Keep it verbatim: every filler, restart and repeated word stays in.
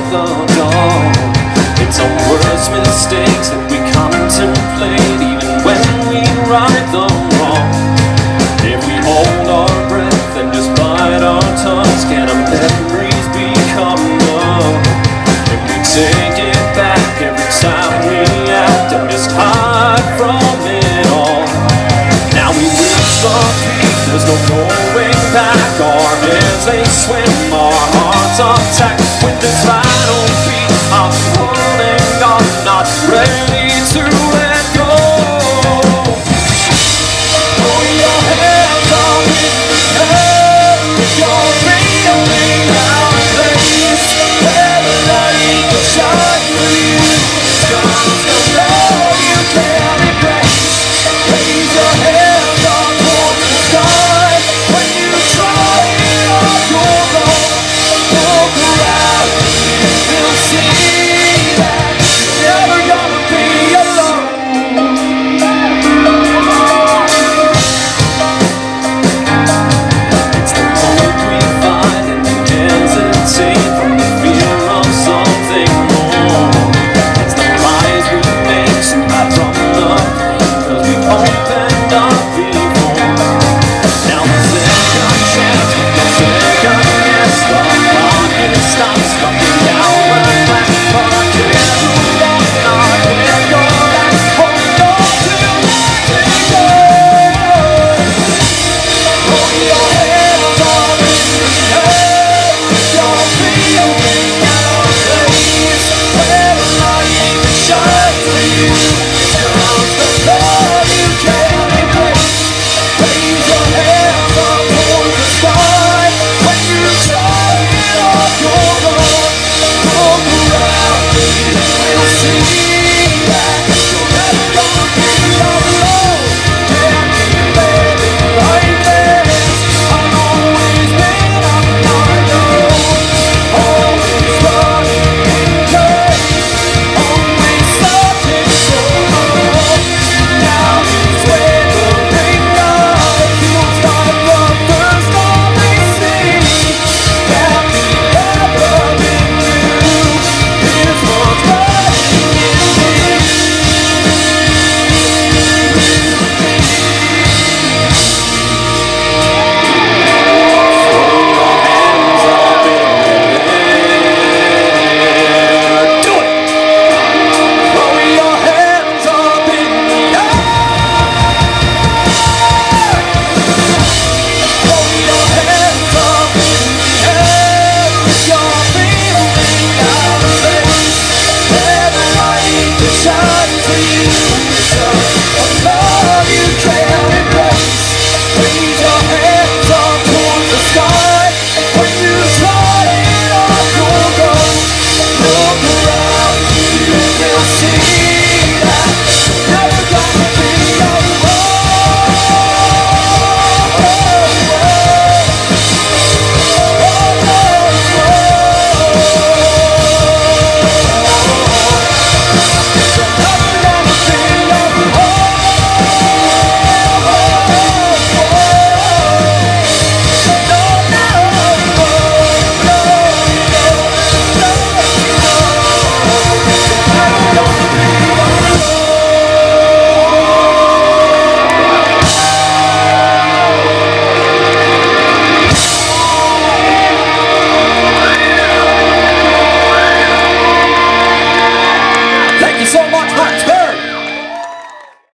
the dawn. It's our worst mistakes that we contemplate, even when we right the wrong. If we hold our breath and just bite our tongues, can our memories become numb? If we take it back every time we act and just hide from it all. Now we reach the peak, there's no going back. Our hands they swim, our hearts are tacked with this final beat of falling.